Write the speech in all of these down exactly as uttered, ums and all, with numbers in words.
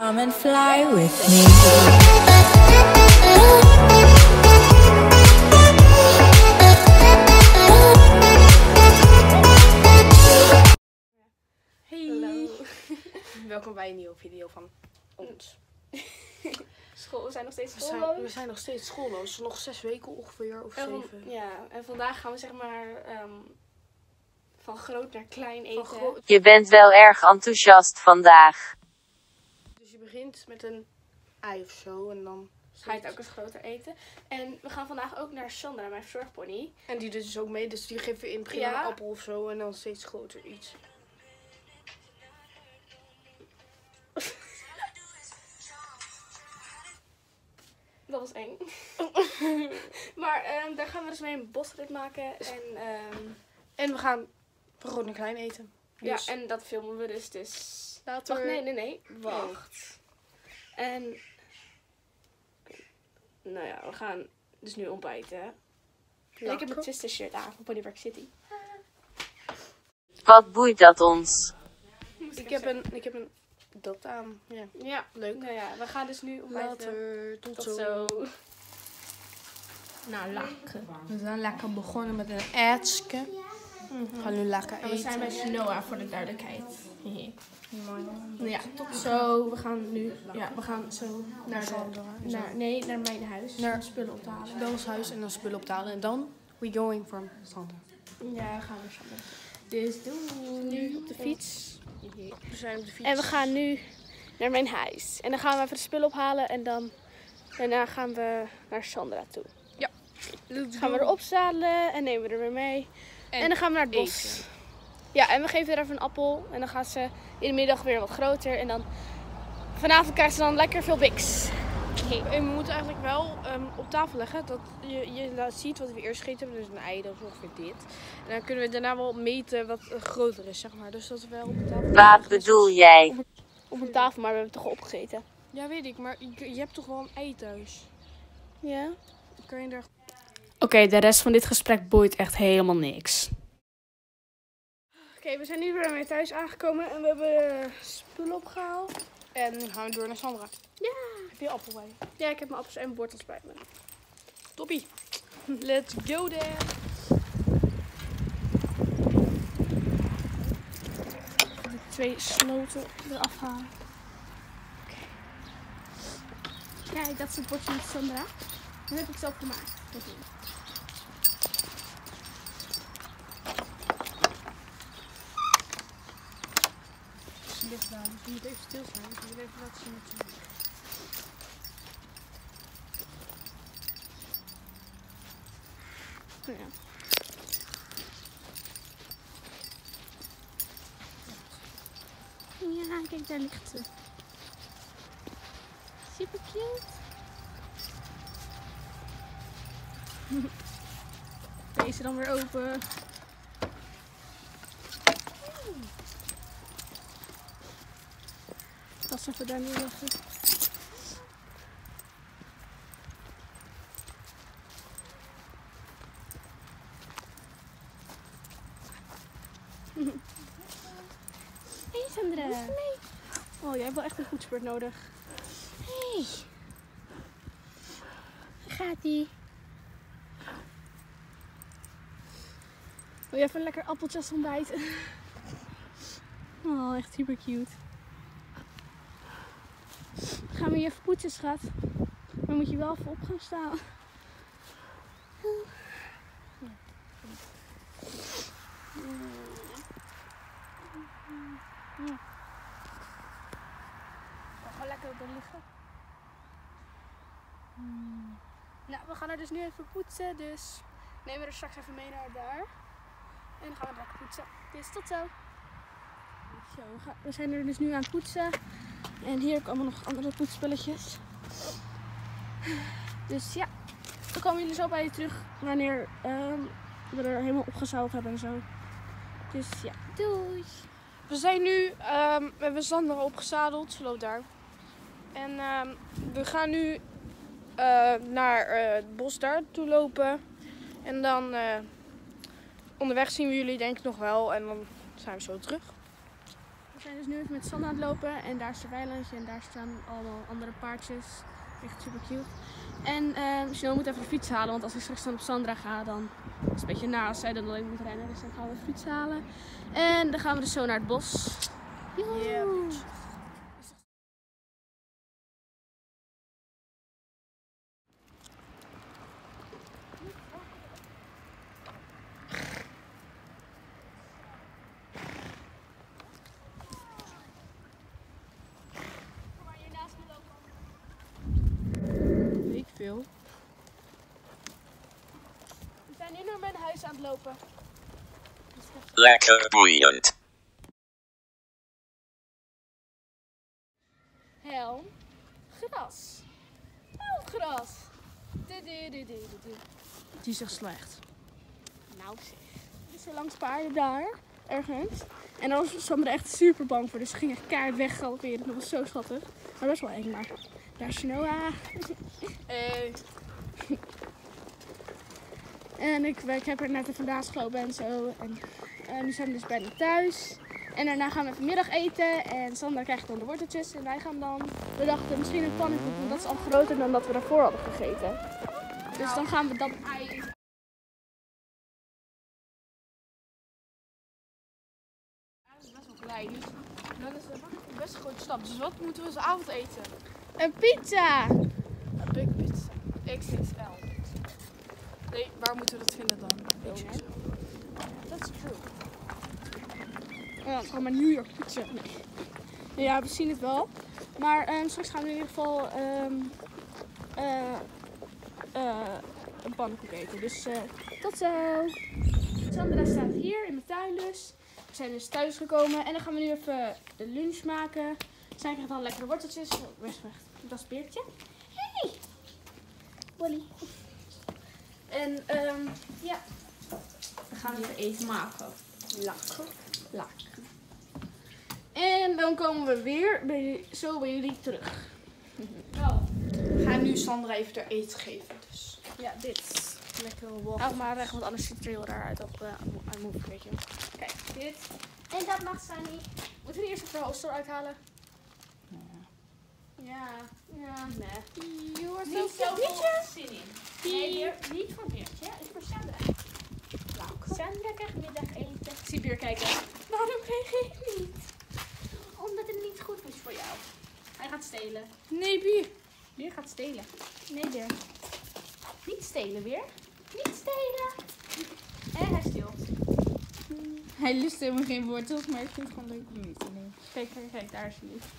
Come and fly with me. Hey. Hallo. Welkom bij een nieuwe video van ons. School, we zijn nog steeds We zijn, schoolloos. we zijn nog steeds schoolloos. Nog zes weken ongeveer of En van- zeven. ja, en vandaag gaan we zeg maar um, van groot naar klein eten. Van gro- Je bent wel erg enthousiast vandaag. Dus je begint met een ei of zo en dan Ga je het ook eens groter eten. En we gaan vandaag ook naar Sandra, mijn verzorgpony. En die doet dus ook mee, dus die geven in het begin Ja. een appel of zo en dan steeds groter iets. Dat was eng. maar um, daar gaan we dus mee een bosrit maken. En, um, En we gaan van groot naar klein eten. Dus ja, en dat filmen we dus. dus... later. Wacht, nee, nee, nee. Wacht. En... Nou ja, we gaan dus nu ontbijten. En ik heb mijn Twister shirt aan van Ponypark City. Wat boeit dat ons? Ik heb een, ik heb een dat aan. Ja, Ja, leuk. nou ja, we gaan dus nu ontbijten. Later. Tot, Tot zo. zo. Nou, lekker. We zijn lekker begonnen met een eitje. We gaan nu lekker En we eten. zijn bij Shinoa voor de duidelijkheid. Nou ja, tot zo. We gaan nu, ja, we gaan zo naar de, Sandra. naar, nee, naar mijn huis. Naar- Naar spullen op te halen. Dan ons huis en dan spullen ophalen. En dan we going from Sandra. Ja, we gaan naar Sandra. Dus doen nu op de fiets. We zijn op de fiets. En we gaan nu naar mijn huis. En dan gaan we even de spullen ophalen en dan daarna gaan we naar Sandra toe. Let's Gaan we go. erop zadelen en nemen we er weer mee. En, dan gaan we naar het bos. eten. Ja, en we geven er even een appel. En dan gaat ze in de middag weer wat groter. En dan vanavond krijgt ze dan lekker veel biks. En we moeten eigenlijk wel um, op tafel leggen dat je, je laat ziet wat we eerst gegeten hebben. Dus een ei, dat is ongeveer dit. En dan kunnen we daarna wel meten wat uh, groter is, zeg maar. Dus dat we wel op tafel Wat bedoel jij? Op een tafel, maar we hebben het toch al opgegeten. Ja, weet ik. Maar je, je hebt toch wel een ei thuis? Ja? Dan kan je er... Oké, okay, de rest van dit gesprek boeit echt helemaal niks. Oké, okay, we zijn nu weer bij mij thuis aangekomen en we hebben uh, spullen opgehaald. En nu gaan we door naar Sandra. Ja. Heb je appel bij je? Ja, ik heb mijn appels en wortels bij me. Toppie. Let's go there. De twee sloten eraf halen. Oké. Okay. Kijk, dat is het bordje met Sandra. Dat heb ik zelf gemaakt. Ze ligt daar, dus je moet even stil zijn. Ik wil even laten zien wat je... Oh ja. Ja, kijk, daar ligt ze. Super cute. Deze dan weer open. Tas even daar neerleggen. Hey Sandra. Nee. Oh, jij hebt wel echt een goed spurt nodig. Hey. Gaat-ie? Wil je even een lekker appeltje als ontbijt? Oh, echt super cute. Gaan we je even poetsen, schat? Dan moet je wel even op gaan staan. Ja. Gewoon lekker op liggen. Hmm. Nou, we gaan er dus nu even poetsen, dus nemen we er straks even mee naar daar. En dan gaan we lekker poetsen. Dus tot zo. Zo, we, gaan, we zijn er dus nu aan het poetsen. En hier komen nog andere poetsspulletjes. Dus ja, dan komen jullie zo bij je terug wanneer um, we er helemaal opgezouwd hebben en zo. Dus ja, doei! We zijn nu, um, we hebben Sandra opgezadeld, ze loopt daar. En um, we gaan nu uh, naar uh, het bos daar toe lopen. En dan uh, onderweg zien we jullie denk ik nog wel en dan zijn we zo terug. zijn dus nu even met Sanne aan het lopen en daar is het weilandje en daar staan allemaal andere paardjes. Echt super cute. En uh, Chanel moet even de fiets halen, want als ik straks dan op Sandra ga, dan is het een beetje naar als zij dan alleen moet rennen. Dus dan gaan we de fiets halen. En dan gaan we dus zo naar het bos. Joehoe! Yeah. Weet ik veel. We zijn nu naar mijn huis aan het lopen. Lekker boeiend. Helm. Gras. Helmgras. Die is echt slecht. Nou zeg. Er zijn langs paarden daar. Ergens. En daar was Sandra echt super bang voor. Dus ze ging echt keihard weggalopperen. Dat was zo schattig. Maar best wel eng. Maar daar is Noah. Hey. En ik, ik heb er net even vandaag gelopen en zo. En uh, nu zijn we dus bijna thuis. En daarna gaan we even middag eten. En Sandra krijgt dan de worteltjes. En wij gaan dan, we dachten misschien een pannenkoek. Want dat is al groter dan dat we daarvoor hadden gegeten. Dus dan gaan we dat ei. Dat is best wel klein. Dus dat is een best een grote stap. Dus wat moeten we als avondeten? Een pizza! Een big pizza. X X L. Nee, waar moeten we dat vinden dan? X X L. Dat is true. Ja, het is gewoon maar New York pizza. Nee. Ja, we zien het wel. Maar um, straks gaan we in ieder geval um, uh, uh, een pannenkoek eten. Dus uh, tot zo! Sandra staat hier in mijn tuin dus. We zijn dus thuis gekomen en dan gaan we nu even de lunch maken. Zij krijgt dan lekkere worteltjes. Oh, weg, weg. Dat is Beertje. Hey! Bolly. En um, ja, we gaan even eten maken. Lekker. Lekker. En dan komen we weer bij, zo bij jullie terug. Oh. We gaan nu Sandra even ter eten geven. Dus. Ja, dit. Lekkere waffel. Oh, maar weg, want anders ziet het er heel raar uit op uh, een move, weet je. Kijk, dit. En dat mag Sunny. Moeten we eerst even de rooster uithalen? Ja. Ja, nee. You're Niet so Beertje? zin in. Nee, Beer, niet voor Beertje, is voor Sandra. Sandra krijgt middageten. Ik zie Beer kijken. Waarom reageer je niet? Omdat het niet goed is voor jou. Hij gaat stelen. Nee, Bier. Beer gaat stelen. Nee, Beer. Niet stelen, Beer. Niet stelen. En hij steelt. Hij lust helemaal geen wortels, maar ik vind het gewoon leuk om mee te nemen. Kijk, kijk, kijk, daar is hij niet.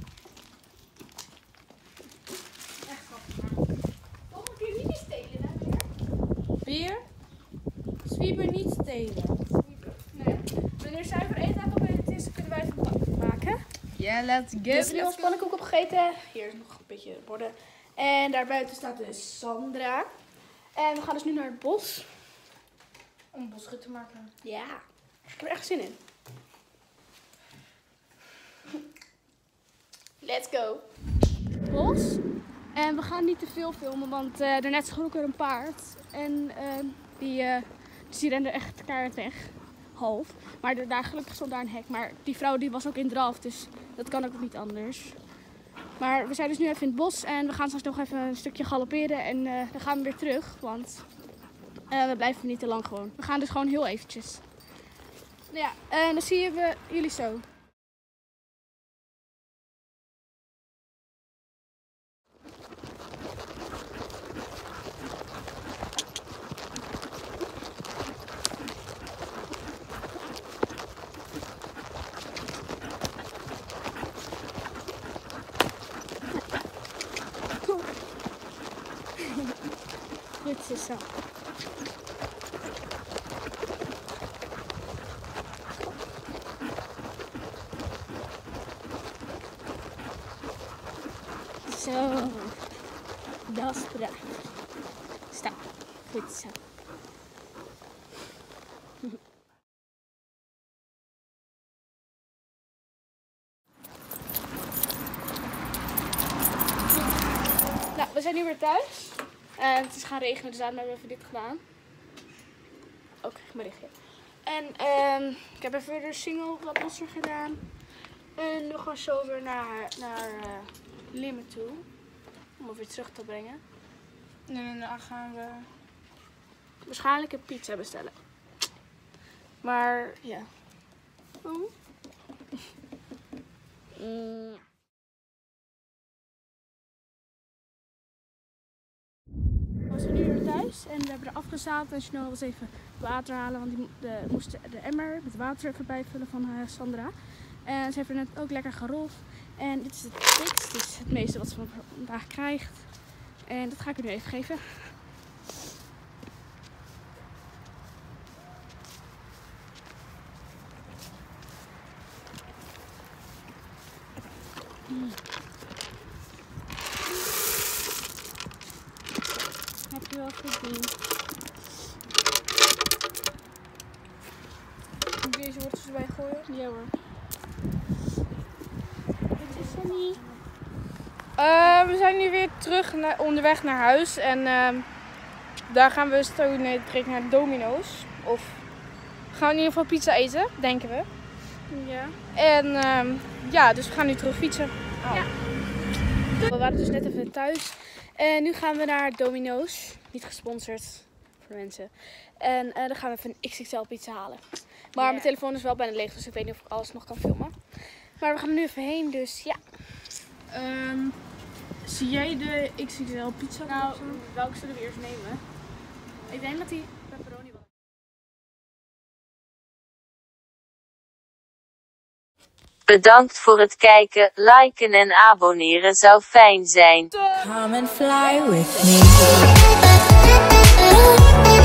Echt grappig. Volgende keer niet meer stelen, hè, Beer? Beer? Zwieber niet stelen. Nee. Wanneer zuiver eten opgegeten is, dan kunnen wij even een pannenkoek maken. Ja, let's go. We hebben nu ons pannenkoek opgegeten. Hier is nog een beetje borden. En daarbuiten staat dus Sandra. En we gaan dus nu naar het bos. Om een bosrit te maken. Ja, ik heb er echt zin in. Let's go. Bos. En we gaan niet te veel filmen, want uh, daarnet schrok er een paard. En uh, die, uh, dus die rende echt keihard weg. Half. Maar er, daar gelukkig stond daar een hek. Maar die vrouw die was ook in draf, dus dat kan ook niet anders. Maar we zijn dus nu even in het bos en we gaan straks nog even een stukje galopperen. En uh, dan gaan we weer terug, want uh, we blijven niet te lang gewoon. We gaan dus gewoon heel eventjes. Nou ja, en dan zien we jullie zo. Goed zo. Zo. Dat is prachtig. Stap. Goed zo. Nou, we zijn nu weer thuis. En het is gaan regenen, dus daarom hebben we even dit gedaan. Ook oh, mijn berichtje. En um, ik heb even de single wat losser gedaan. En we gaan zo weer naar, naar uh, Limmen toe. Om hem weer terug te brengen. En dan gaan we waarschijnlijk een pizza bestellen. Maar ja. Oh. mm. We zijn nu weer thuis en we hebben er afgezaald en snel was even water halen, want die de, moest de emmer met water even bijvullen van uh, Sandra. En ze heeft er net ook lekker gerold. En dit is het dikst, dit is het meeste wat ze vandaag krijgt. En dat ga ik u nu even geven. Mm. Heb je wel verdiend. Moet je deze wortels erbij gooien? Ja hoor. Dit is Sunny. Uh, we zijn nu weer terug naar, onderweg naar huis. En uh, daar gaan we zo direct naar Domino's. Of gaan we in ieder geval pizza eten, denken we. Ja. En uh, ja, dus we gaan nu terug fietsen. Oh. Ja. We waren dus net even thuis. En nu gaan we naar Domino's. Niet gesponsord voor mensen. En uh, dan gaan we even een X X L pizza halen. Maar Yeah. mijn telefoon is wel bijna leeg, dus ik weet niet of ik alles nog kan filmen. Maar we gaan er nu even heen, dus ja. Um, zie jij de X X L pizza? Nou, welke zullen we eerst nemen? Ik denk dat die pepperoni wel. Bedankt voor het kijken, liken en abonneren zou fijn zijn. Come and fly with me.